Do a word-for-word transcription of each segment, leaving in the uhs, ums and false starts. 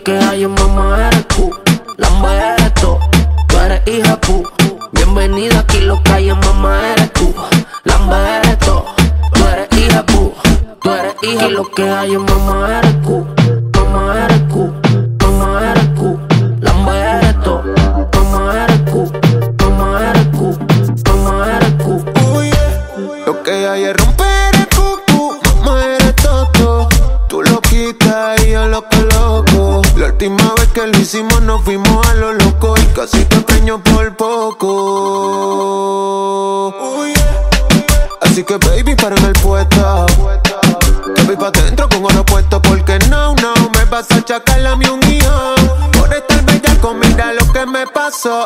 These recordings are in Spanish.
que hay en mamá eres tú. Lamba eres tú, tú eres hija pu. Bienvenida aquí, lo que hay en mamá eres tú. Lamba eres tú, tú eres hija pu. Tú eres hija, y lo que hay en mamá eres tú. Mamá eres tú, mamá eres tú. Lamba eres tú, mamá eres tú. Mamá eres tú, mamá eres tú. Oh yeah. Lo que hay es romper el cucu. Mamá eres toto. Tú lo quitas y yo loco loco. La última vez que lo hicimos nos fuimos a lo loco y casi te preño por poco. Oh yeah. Así que baby, párame el puesto. Que voy pa' dentro con oro puesto. Porque no, no, me vas a achacar a mí un hijo. Por estar bella con mira lo que me pasó.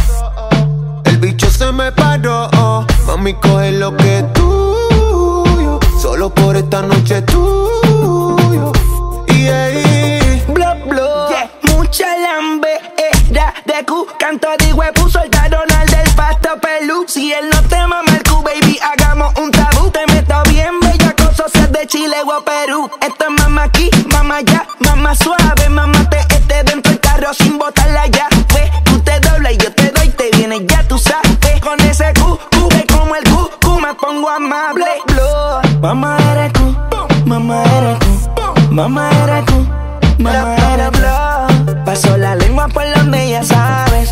El bicho se me paró. Mami, coge lo que es tuyo. Solo por esta noche tuyo. Yeah. Bla, bla. Yeah. Mucha lambe era de Q. Canto de huepu, soltaron al del pasto pelú. Si él no te mama el Q, baby, hagamos un tabú. Te meto bien bella, cosas de Chile o Perú. Esto es mamá aquí, mamá allá, mamá suave. Mamá te este dentro del carro sin botarla ya. Ve, tú te doblas y yo te doy, te vienes ya, tú sabes. Con ese Q, Q, ve como el Q, Q, me pongo amable. Bla, bla. Mamá eres tú, mamá eres tú, mamá eres tú, mamá eres tú. Paso la lengua por donde ya sabes.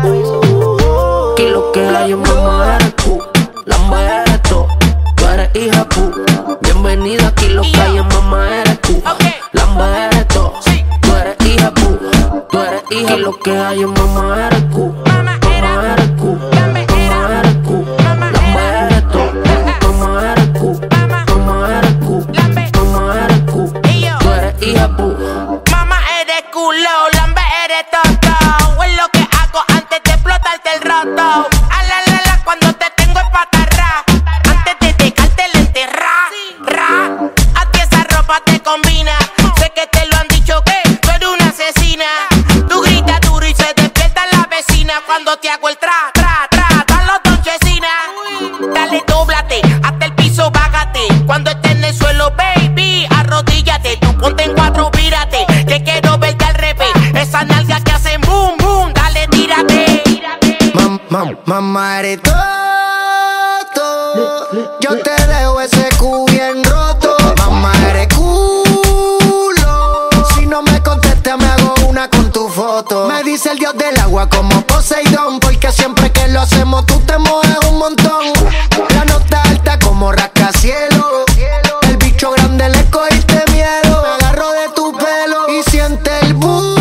Uh, Aquí lo que hay en mamá eres tú. Lamba eres tú, tú eres hija pu. Bienvenida aquí, lo que hay en mamá eres tú. Lamba eres tú, tú eres hija pu. Tú eres hija, y lo que hay en mamá eres tú. Mamá eres tú, mamá eres tú. Lamba eres tú, mamá eres tú. Mamá eres tú, mamá eres tú. Tú eres hija pu. Mamá eres culo, lamba eres toto. Es lo que hago antes de explotarte el roto. A la la la cuando te tengo en patarra. Antes de dejarte la enterra. Ra, a ti esa ropa te combina. Sé que te lo han dicho que tú eres una asesina. Tú gritas duro y se despierta la vecina cuando te hago el tra, tra, tra. Dan los donchesina. Dale, dóblate, hasta el piso bájate. Cuando estés en el suelo, baby, arrodíllate. Tú ponte en cuatro, vírate. Que quiero verte al revés. Esas nalgas que hacen boom, boom. Dale, tírate. Mam, mam, mamá eres todo. Yo te dejo ese cu bien roto. Mamá eres culo. Si no me contestas me hago una con tu foto. Me dice el dios del agua como Poseidón. Porque siempre que lo hacemos tú te mojas un montón. La nota alta como rascacielos. El bicho grande le cogiste miedo. Me agarro de tu pelo y siente el boom.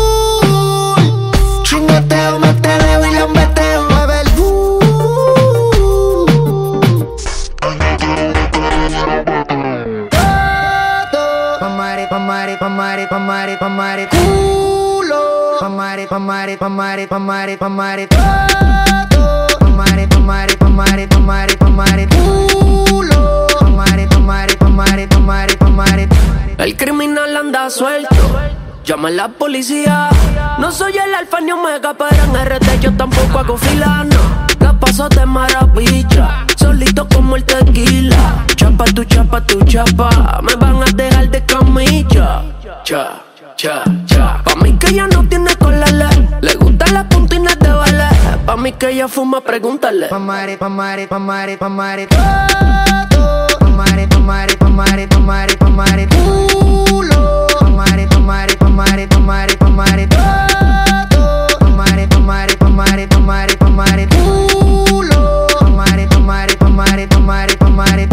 Chingateo, me te dejo y lambeteo. Mueve el boom. Mamá eres, mamá eres, mamá eres, mamá eres, mamá eres culo. Mamá eres, mamá eres, mamá eres, mamá eres, mamá eres todo. Mamá eres, mamá eres, mamá eres, mamá eres, mamá eres culo. Mamá eres, mamá eres, mamá eres, mamá eres, mamá eres. El criminal anda suelto, llama a la policía. No soy el alfa ni omega, pero en R T yo tampoco hago fila, no. La paso de maravilla, solito como el tequila. Chapa tu chapa tu chapa, me van a dejar de camilla. Cha, cha, cha. Pa' mí que ella no tiene colala, le gustan las puntinas de ballet. Pa' mí que ella fuma, pregúntale. Mamá eres, mamá eres, mamá eres, mamá eres todo. Mamá eres, mamá eres, mamá eres, mamá eres, mamá eres culo. Mamá eres, mamá eres, mamá eres, mamá eres, mamá eres todo. Mamá eres, mamá eres, mamá eres, mamá eres, mamá eres culo. Mamá eres, mamá eres, mamá eres, mamá eres, mamá eres.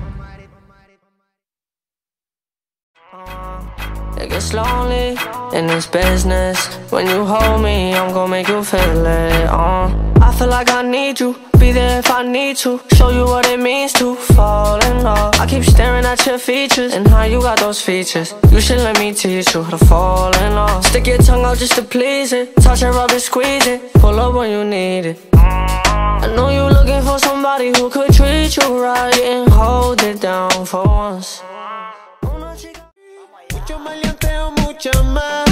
It gets lonely in this business. When you hold me, I'm gon' make you feel it. Uh. I feel like I need you, be there if I need to. Show you what it means to fall in love. I keep staring at your features and how you got those features. You should let me teach you how to fall in love. Stick your tongue out just to please it. Touch it, rub it, squeeze it. Pull up when you need it. I know you looking for somebody who could treat you right and hold it down for once. Mucho maleanteo, mucha más.